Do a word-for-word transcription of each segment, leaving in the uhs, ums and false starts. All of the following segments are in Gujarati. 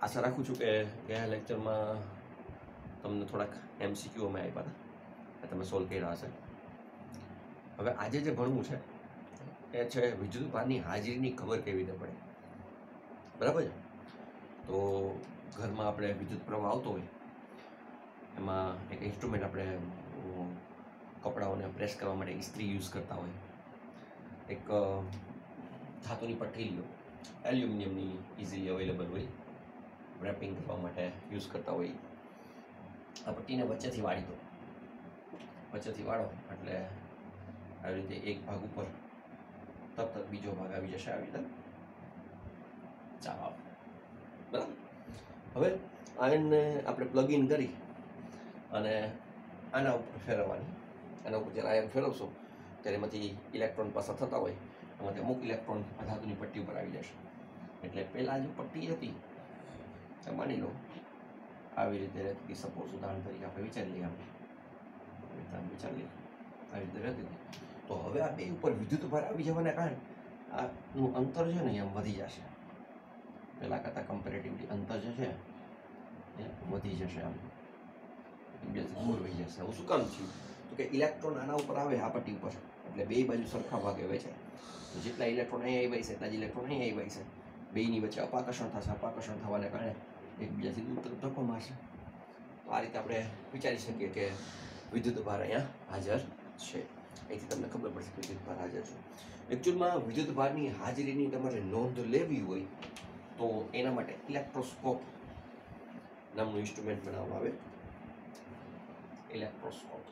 આશા રાખું છું કે ગયા લેક્ચરમાં તમને થોડાક એમસીક્યુ અમે આપ્યા હતા તમે સોલ્વ કર્યા હશે. હવે આજે જે ભણવું છે એ છે વિદ્યુતભારની હાજરીની ખબર કેવી રીતે પડે. બરાબર છે? તો ઘરમાં આપણે વિદ્યુત પ્રવાહ આવતો હોય એમાં એક ઇન્સ્ટ્રુમેન્ટ આપણે કપડાઓને પ્રેસ કરવા માટે ઇસ્ત્રી યુઝ કરતા હોય. એક ધાતુની પટ્ટીલીઓ એલ્યુમિનિયમની ઇઝીલી અવેલેબલ હોય, રેપિંગ કરવા માટે યુઝ કરતા હોય. આ પટ્ટીને વચ્ચેથી વાળી દો, વચ્ચેથી વાળો એટલે આવી રીતે એક ભાગ ઉપર તરત જ બીજો ભાગ આવી જશે. આવી રીતે ચાલો બરાબર. હવે આયનને આપણે પ્લગ ઇન કરી અને આના ઉપર ફેરવવાની. આના ઉપર જ્યારે આયન ફેરવશો ત્યારે એમાંથી ઇલેક્ટ્રોન પસાર થતા હોય એમાંથી અમુક ઇલેક્ટ્રોન આ ધાતુની પટ્ટી ઉપર આવી જશે. એટલે પહેલાં જે પટ્ટી હતી માની લો આવી રીતે રહેતી, સપોઝ ઉદાહરણ તરીકે આપણે વિચારી લઈએ, આપણે વિચારી લઈએ આવી રીતે રહેતી હતી. તો હવે આ બે ઉપર વિદ્યુત ભાર આવી જવાના કારણે આનું અંતર છે ને એમ વધી જશે. પહેલાં કરતાં કમ્પેરેટિવલી અંતર જે છે એ વધી જશે, આમ એકબીજાથી દૂર વહી જશે. હું શું કામ થયું તો કે ઇલેક્ટ્રોન આના ઉપર આવે આ પટ્ટી ઉપર એટલે બે બાજુ સરખા ભાગે વેચાય. તો જેટલા ઇલેક્ટ્રોન અહીંયા આવ્યા છે એટલા જ ઇલેક્ટ્રોન અહીંયા આવ્યા છે. બેની વચ્ચે અપાકર્ષણ થશે. અપાકર્ષણ થવાને કારણે એકબીજાથી દૂર તરફ ધક્કો મારશે. તો આ રીતે આપણે વિચારી શકીએ કે વિદ્યુત ભાર અહીંયા હાજર છે. અહીંથી તમને ખબર પડશે કે વિદ્યુત ભાર હાજર છે. એકચ્યુઅલમાં વિદ્યુત ભારની હાજરીની તમારે નોંધ લેવી હોય તો એના માટે ઇલેક્ટ્રોસ્કોપ નામનું ઇન્સ્ટ્રુમેન્ટ બનાવવામાં આવે. ઇલેક્ટ્રોસ્કોપ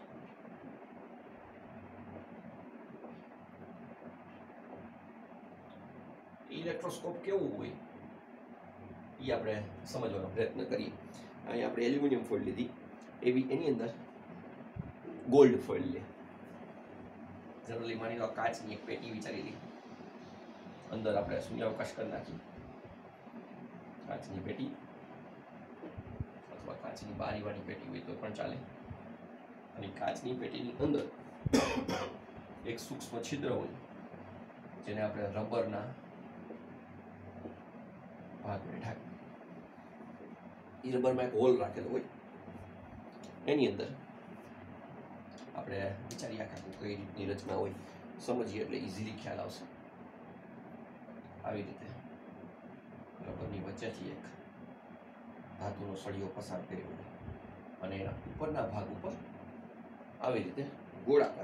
ઇલેક્ટ્રોસ્કોપ કેવું હોય એ આપણે સમજવાનો પ્રયત્ન કરીએ. અહીં આપણે એલ્યુમિનિયમ ફોઇલ લીધી, એવી એની અંદર ગોલ્ડ ફોઇલ લે. જનરલી માની લો કાચની એક પેટી વિચારી લી, અંદર આપણે શૂન્યાવકાશ કરી નાખી. કાચની પેટી અથવા કાચની બારીવાળી પેટી હોય તો પણ ચાલે. અને કાચની પેટીની અંદર એક સૂક્ષ્મ છિદ્ર હોય જેને આપણે રબરના ભાગને ઢાંકી. એ રબરમાં એક હોલ રાખેલો હોય. એની અંદર આપણે વિચારી આખા કઈ રીતની રચના હોય સમજીએ એટલે ઇઝીલી ખ્યાલ આવશે. આવી રીતે રબરની વચ્ચેથી એક ધાતુનો સળિયો પસાર કર્યો હોય અને એના ઉપરના ભાગ ઉપર આવી રીતે ગોળાકાર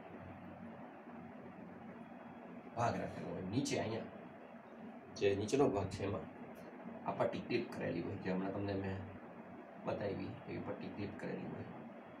ભાગ રાખેલો હોય. નીચે અહીંયા જે નીચેનો ભાગ છે એમાં આ પટ્ટી ક્લિપ કરેલી હોય, જે હમણાં તમને મેં બતાવી એવી પટ્ટી ક્લિપ કરેલી હોય.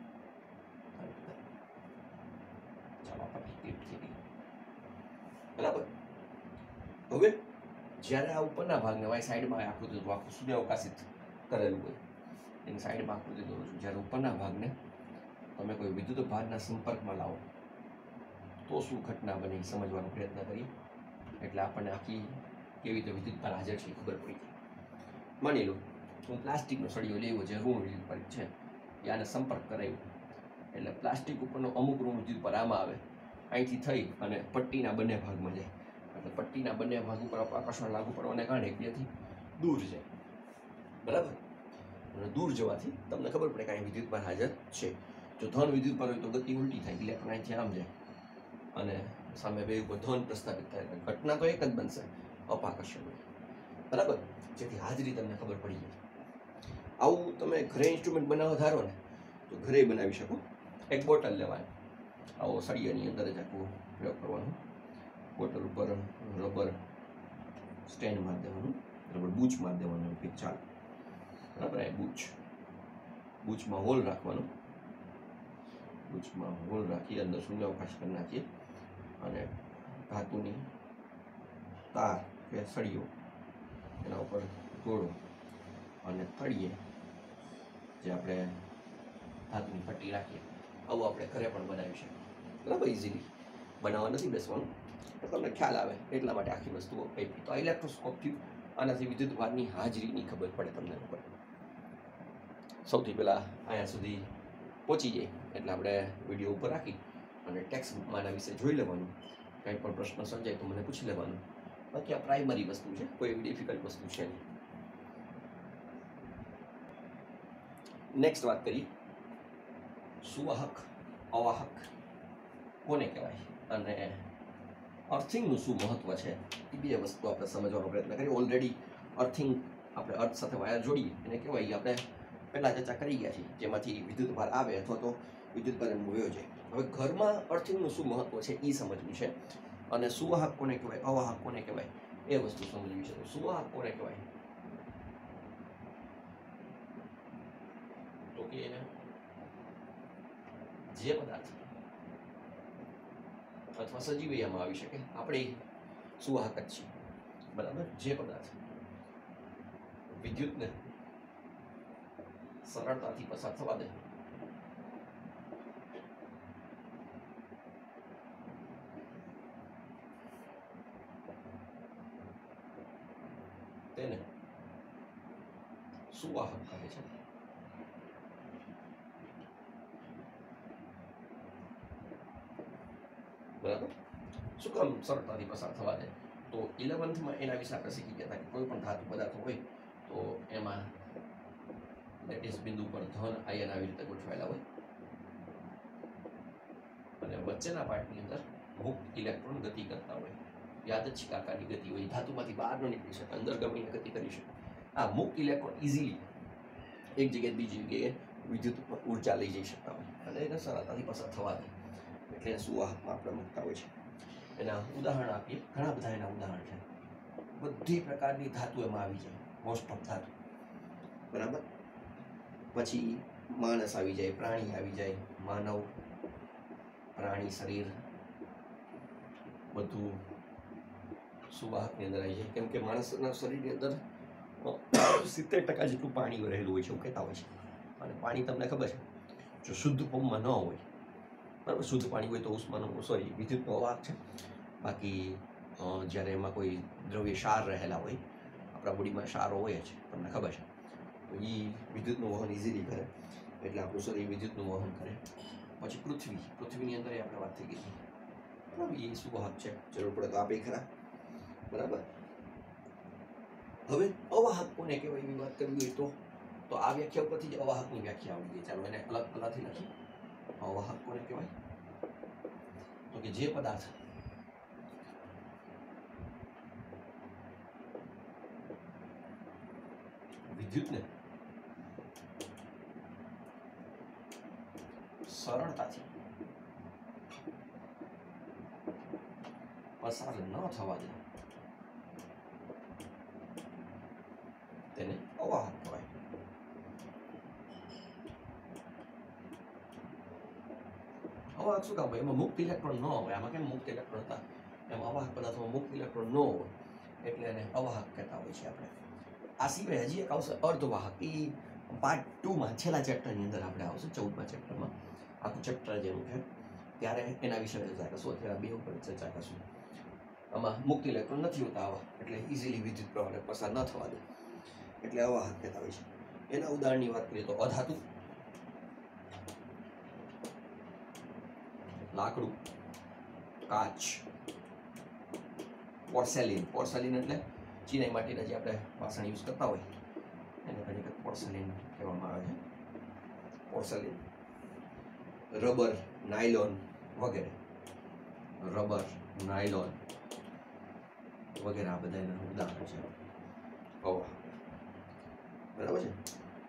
ચાલો આ પટ્ટી ક્લિપ થઈ ગઈ. બરાબર. હવે જ્યારે આ ઉપરના ભાગને વાય સાઈડમાં આકૃતિ તો આખું શૂન્યાવકાશિત કરેલું હોય એની સાઈડમાં આકૃતિ દોરું છું. જ્યારે ઉપરના ભાગને તમે કોઈ વિદ્યુત ભારના સંપર્કમાં લાવો તો શું ઘટના બને એ સમજવાનો પ્રયત્ન કરીએ. એટલે આપણને આખી કેવી રીતે વિદ્યુત ભાર હાજર છે એ ખબર પડી જાય. માની લો હું પ્લાસ્ટિકનો સળિયો લેવો જે ઋણ વિદ્યુત ભાર છે એ આને સંપર્ક કરાવ્યો એટલે પ્લાસ્ટિક ઉપરનો અમુક ઋણ વિદ્યુત ભાર આમાં આવે, અહીંથી થઈ અને પટ્ટીના બંને ભાગમાં જાય. એટલે પટ્ટીના બંને ભાગ ઉપર આકર્ષણ લાગુ પડવાને કારણે એકબીજાથી દૂર જાય. બરાબર. અને દૂર જવાથી તમને ખબર પડે કે અહીં વિદ્યુત ભાર હાજર છે. જો ધન વિદ્યુત ભાર હોય તો ગતિ ઉલટી થાય, ઇલેક્ટ્રોન અહીંથી આમ જાય અને સામે બે ઉપર ધન પ્રસ્થાપિત થાય. ઘટના તો એક જ બનશે, અપાકર્ષણ. બરાબર. જેથી હાજરી તમને ખબર પડી જાય. આવું તમે ઘરે ઇન્સ્ટ્રુમેન્ટ બનાવવા ધારો ને તો ઘરે બનાવી શકો. એક બોટલ લેવાની, આવો સળિયાની અંદર જ આખું પ્રયોગ કરવાનો. બોટલ ઉપર રબર સ્ટેન્ડ મારી દેવાનું, રબર બૂચ મારી દેવાનું. કંઈક ચાલે. બરાબર. એ બૂચ બૂચમાં હોલ રાખવાનો. બૂચમાં હોલ રાખી અંદર શૂન્યાવકાશ કરી નાખીએ અને ધાતુની તાર કે સળિયો એના ઉપર ગોળો અને તળીએ જે આપણે ધાતુની પટ્ટી રાખીએ. આવું આપણે ઘરે પણ બનાવી શકીએ. બરાબર. ઇઝીલી બનાવવા નથી બેસવાનું, પણ તમને ખ્યાલ આવે એટલા માટે આખી વસ્તુઓ કઈ. તો આ ઇલેક્ટ્રોસ્કોપ થયું. આનાથી વિદ્યુત ભારની હાજરીની ખબર પડે તમને ખબર. સૌથી પહેલાં અહીંયા સુધી પહોંચી જાય એટલે આપણે વિડીયો ઉપર રાખી અને ટેક્સ્ટ બુકમાં આના વિશે જોઈ લેવાનું. કંઈ પણ પ્રશ્ન સર્જાય તો મને પૂછી લેવાનું. બાકી આ પ્રાઇમરી વસ્તુ છે, કોઈ એવી ડિફિકલ્ટ વસ્તુ છે નહીં. નેક્સ્ટ વાત કરીએ, સુવાહક અવાહક કોને કહેવાય અને અર્થિંગનું શું મહત્વ છે, એ બે વસ્તુ આપણે સમજવાનો પ્રયત્ન કરીએ. ઓલરેડી અર્થિંગ આપણે અર્થ સાથે વાયર જોડીએ એને કહેવાય આપણે પહેલાં ચર્ચા કરી ગયા છીએ, જેમાંથી વિદ્યુત ભાર આવે અથવા તો વિદ્યુત ભાર વયો જાય. હવે ઘરમાં અર્થિંગનું શું મહત્વ છે એ સમજવું છે, અને સુવાહક કોને કહેવાય અવાહક કોને કહેવાય એ વસ્તુ સમજવી છે. તો સુવાહક કોને કહેવાય, તો કે જે પદાર્થ અથવા સજીવ એમાં આવી શકે, આપણે સુવાહક જ છીએ, બરાબર. જે પદાર્થ વિદ્યુતને સરળતાથી પસાર થવા દે તેને સુવાહક કહે છે. બરાબર. શું કામ સરળતાથી પસાર થવા દે? તો ઇલેવન્થમાં એના વિશે આપણે શીખી ગયા હતા કે કોઈ પણ ધાતુ પદાર્થ હોય તો એમાં લેટિસ બિંદુ પર ધન આયન આવી રીતે ગોઠવાયેલા હોય અને વચ્ચેના પાર્ટની અંદર મુક્ત ઇલેક્ટ્રોન ગતિ કરતા હોય. યાદચ્છિક આકારની ગતિ હોય, ધાતુમાંથી બહાર ન નીકળી શકે, અંદર ગમીને ગતિ કરી શકે. આ મુક્ત ઇલેક્ટ્રોન ઇઝીલી એક જગ્યાએ બીજી જગ્યાએ વિદ્યુત ઉર્જા લઈ જઈ શકતા હોય અને એને સરળતાથી પસાર થવા દે, એટલે સુવાહકમાં આપણે મૂકતા હોય છે. એના ઉદાહરણ આપીએ, ઘણા બધા એના ઉદાહરણ છે. બધી પ્રકારની ધાતુ એમાં આવી જાય, મોસ્ટ ઓફ ધાતુ, બરાબર. પછી માણસ આવી જાય, પ્રાણી આવી જાય, માનવ પ્રાણી શરીર બધું સુવાહકની અંદર આવી જાય, કેમ કે માણસના શરીરની અંદર સિત્તેર ટકા જેટલું પાણી રહેલું હોય છે એવું કહેતા હોય છે. અને પાણી તમને ખબર છે, જો શુદ્ધ ફોર્મમાં ન હોય, બરાબર, શુદ્ધ પાણી હોય તો ઉષ્માનું સોરી વિદ્યુતનો અવાહક છે. બાકી જ્યારે એમાં કોઈ દ્રવ્ય ક્ષાર રહેલા હોય, આપણા બોડીમાં ક્ષારો હોય જ, તમને ખબર છે, તો એ વિદ્યુતનું વહન ઇઝીલી કરે, એટલે આપણું શરીર વિદ્યુતનું વહન કરે. પછી પૃથ્વી, પૃથ્વીની અંદર આપણે વાત થઈ ગઈ, બરાબર, એ સુવાહક છે, જરૂર પડે તો આપે ખરા, બરાબર. હવે અવાહક કોને કહેવાય એવી વાત કરવી હોય તો તો આ વ્યાખ્યા ઉપરથી જ અવાહકની વ્યાખ્યા આવડી ગઈ. ચાલો એને અલગ અલગથી લખીએ. અવાહક કોને કહેવાય, તો કે જે પદાર્થ વિદ્યુતને સરળતાથી પસાર ન થવા દે તેને અવાહક કહેવાય. અવાહક શું કામ હોય? એમાં મુક્ત ઇલેક્ટ્રોન ન હોય. આમાં કેમ મુક્ત ઇલેક્ટ્રોન હતા, એમાં અવાહક પદાર્થમાં મુક્ત ઇલેક્ટ્રોન ન હોય એટલે એને અવાહક કહેતા હોય છે આપણે. આ સિવાય હજી એક આવશે અર્ધવાહક. એ પાર્ટ ટુમાં છેલ્લા ચેપ્ટરની અંદર આપણે આવશે, ચૌદમા ચેપ્ટરમાં આખું ચેપ્ટર જેવું છે ત્યારે એના વિશે ચર્ચા કરશું. અત્યારે બે ઉપર ચર્ચા કરશું. આમાં મુક્ત ઇલેક્ટ્રોન નથી હોતા આવા, એટલે ઇઝીલી વિદ્યુત પ્રવાહને પસાર ન થવા દે એટલે અવાહક કહેતા હોય છે. એના ઉદાહરણની વાત કરીએ તો અધાતુ, લાકડું, કાચ, પોર્સેલિન. પોર્સેલિન એટલે ચિનાઈ માટીના જે આપણે વાસણ યુઝ કરતા હોય એને ઘણી પોર્સેલિન કહેવામાં આવે છે. પોર્સેલિન, રબર, નાયલોન વગેરે. રબર, નાયલોન વગેરે આ બધા એના ઉદાહરણ છે અવાહક, બરાબર છે.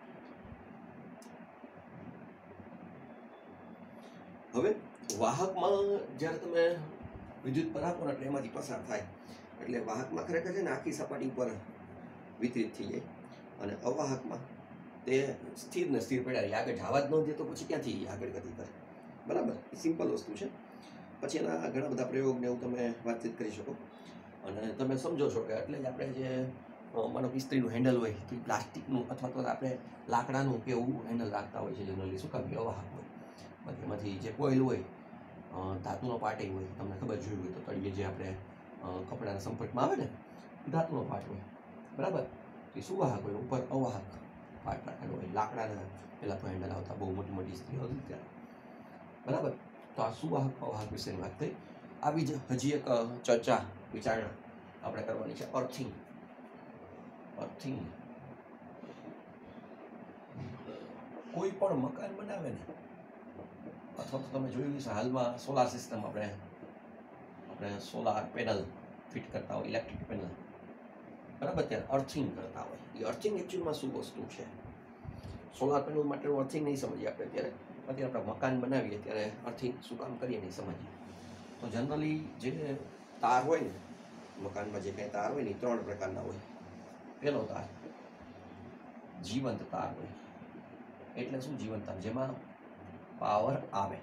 હવે વાહકમાં જ્યારે તમે વિદ્યુત પર આપો ને એટલે એમાંથી પસાર થાય એટલે વાહકમાં ખરેખર છે ને આખી સપાટી ઉપર વિતરિત થઈ જાય, અને અવાહકમાં તે સ્થિર ને સ્થિર પડ્યા રહે, આગળ જવા જ ન દે તો પછી ક્યાંથી આગળ ગતિ કરે, બરાબર. એ સિમ્પલ વસ્તુ છે. પછી એના ઘણા બધા પ્રયોગને એવું તમે વાતચીત કરી શકો અને તમે સમજો છો કે એટલે જ આપણે જે માનો ઇસ્ત્રીનું હેન્ડલ હોય કે પ્લાસ્ટિકનું અથવા તો આપણે લાકડાનું કે એવું હેન્ડલ રાખતા હોય છે જનરલી. શું કામ? અવાહક હોય. બાકી એમાંથી જે કોઇલ હોય, ધાતુનો પાર્ટ હોય, તમને ખબર જોયું હોય તો તળિયે જે આપણે કપડાના સંપર્કમાં આવે ને ધાતુનો પાર્ટ હોય, બરાબર. એ સુવાહક હોય, ઉપર અવાહક પાર્ટ રાખેલો હોય. લાકડાના પહેલાં તો હેન્ડલ આવતા, બહુ મોટી મોટી ઇસ્ત્રી હતી ત્યારે, બરાબર. તો આ સુવાહક અવાહક વિશેની વાત થઈ. આવી જ હજી એક ચર્ચા વિચારણા આપણે કરવાની છે, અર્થિંગ. અર્થિંગ કોઈ પણ મકાન બનાવે ને, અથવા તો તમે જોયું હશે હાલમાં સોલાર સિસ્ટમ, આપણે આપણે સોલાર પેનલ ફિટ કરતા હોય, ઇલેક્ટ્રિક પેનલ, બરાબર, ત્યારે અર્થિંગ કરતા હોય. એ અર્થિંગ એકચ્યુઅલમાં શું વસ્તુ છે? સોલાર પેનલ માટેનું અર્થિંગ નહીં સમજીએ આપણે અત્યારે. અત્યારે આપણે મકાન બનાવીએ ત્યારે અર્થિંગ શું કામ કરીએ નહીં સમજીએ. તો જનરલી જે તાર હોય ને મકાનમાં, જે કાંઈ તાર હોય ને, ત્રણ પ્રકારના હોય. પહેલો તાર જીવંત તાર હોય. એટલે શું જીવંત તાર? જેમાં પાવર આવે.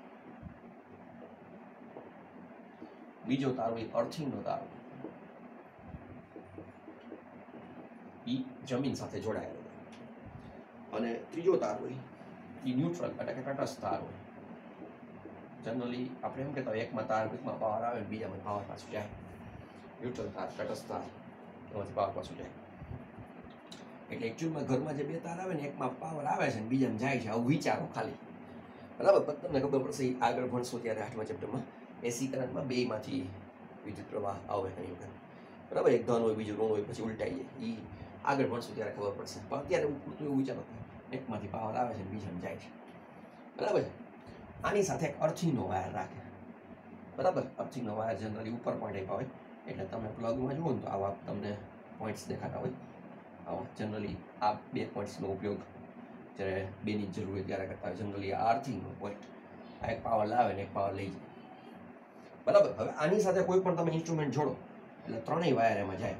બીજો તાર હોય અર્થિંગનો તાર હોય, એ જમીન સાથે જોડાયેલો. અને ત્રીજો તાર હોય એ ન્યુટ્રલ એટલે કે તટસ્થ તાર હોય. જનરલી આપણે એમ કહેતા હોય એકમાં તાર, એકમાં પાવર આવે, બીજામાં પાવર પાછું જાય. ન્યુટ્રલ તાર, તટસ્થ તાર, એમાંથી પાવર પાછું જાય. એટલે એકચ્યુઅલમાં ઘરમાં જે બે તાર આવે ને, એકમાં પાવર આવે છે ને બીજામાં જાય છે. આવું વિચારો ખાલી, બરાબર. તમને ખબર પડશે આગળ ભણશો ત્યારે આઠમા ચેપ્ટરમાં. એસી કરંટમાં બેમાંથી વિદ્યુત પ્રવાહ આવે ઘણી વખત, બરાબર. એક ધન હોય, બીજું ઋણ હોય, પછી ઉલટાઈ જાય. એ આગળ ભણશું ત્યારે ખબર પડશે. પણ અત્યારે પૂરતું એવું વિચારો, એકમાંથી પાવર આવે છે બીજામાં જાય છે, બરાબર. આની સાથે એક અર્થિંગનો વાયર રાખે, બરાબર. અર્થિંગનો વાયર જનરલી ઉપર પોઈન્ટ આપ્યા હોય, એટલે તમે પ્લગમાં જુઓ ને તો આવા તમને પોઈન્ટ્સ દેખાતા હોય. આવા જનરલી આ બે પોઈન્ટ્સનો ઉપયોગ જ્યારે બેની જરૂર હોય ત્યારે કરતા હોય. જનરલી આ અર્થિંગનો પોઈન્ટ, આ એક પાવર લાવે ને એક પાવર લઈ જાય, બરાબર. હવે આની સાથે કોઈ પણ તમે ઇન્સ્ટ્રુમેન્ટ જોડો એટલે ત્રણેય વાયર એમાં જાય.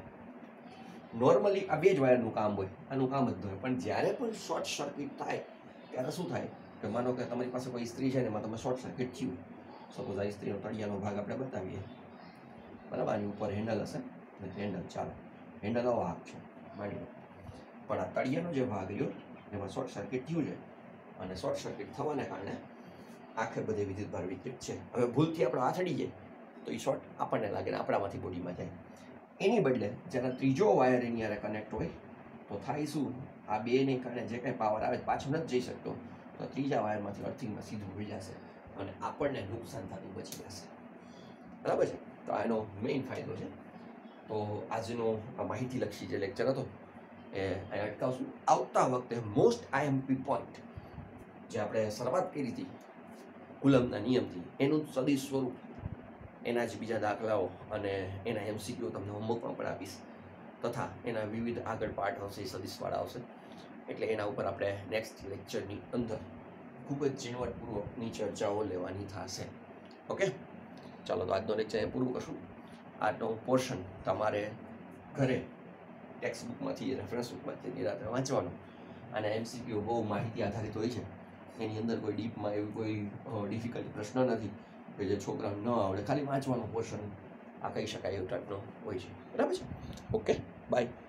નોર્મલી આ બે જ વાયરનું કામ હોય, આનું કામ જ હોય. પણ જ્યારે પણ શોર્ટ સર્કિટ થાય ત્યારે શું થાય કે માનો કે તમારી પાસે કોઈ ઇસ્ત્રી છે ને, એમાં તમે શોર્ટ સર્કિટ થયું. સપોઝ આ ઇસ્ત્રીનો તળિયાનો ભાગ આપણે બતાવીએ, બરાબર. આની ઉપર હેન્ડલ હશે, હેન્ડલ ચાલો હેન્ડલ આવો હાથ છે માની લો. પણ આ તળિયાનો જે ભાગ રહ્યો એમાં શોર્ટ સર્કિટ થયું છે, અને શોર્ટ સર્કિટ થવાને કારણે આખે બધે વિદ્યુતભાર વિકૃત છે. હવે ભૂલથી આપણે હાથ અડી જાય તો એ શોર્ટ આપણને લાગે ને આપણામાંથી બોડીમાં જાય. એની બદલે જ્યારે ત્રીજો વાયર એની યારે કનેક્ટ હોય તો થાય શું, આ બેને કારણે જે કાંઈ પાવર આવે પાછો નથી જઈ શકતો, તો ત્રીજા વાયરમાંથી અર્થિંગમાં સીધું હોઈ જશે અને આપણને નુકસાન થતું બચી જશે, બરાબર છે. તો આનો મેઇન ફાયદો છે. તો આજનો આ માહિતીલક્ષી જે લેક્ચર હતો એ અહીં અટકાવશું. આવતા વખતે મોસ્ટ આઈએમપી પોઈન્ટ જે આપણે શરૂઆત કરી હતી કુલમના નિયમથી, એનું સદી સ્વરૂપ, એના જ બીજા દાખલાઓ અને એના એમસીક્યુ તમને હોમવર્કમાં પણ આપીશ, તથા એના વિવિધ આગળ પાઠ આવશે, એ સદીશવાળા આવશે. એટલે એના ઉપર આપણે નેક્સ્ટ લેક્ચરની અંદર ખૂબ જ ઝીણવટપૂર્વકની ચર્ચાઓ લેવાની થશે. ઓકે, ચાલો તો આજનો લેક્ચર એ પૂરું કરશું. આજનો પોર્શન તમારે ઘરે ટેક્સ્ટ બુકમાંથી, રેફરન્સ બુકમાંથી નિરાતે વાંચવાનું. અને એમસીક્યુ બહુ માહિતી આધારિત હોય છે, એની અંદર કોઈ ડીપમાં એવી કોઈ ડિફિકલ્ટ પ્રશ્ન નથી કે જે છોકરાને ન આવડે. ખાલી વાંચવાનો પોર્શન આ કહી શકાય એવું ટાઈપનો હોય છે, બરાબર છે. Okay, by.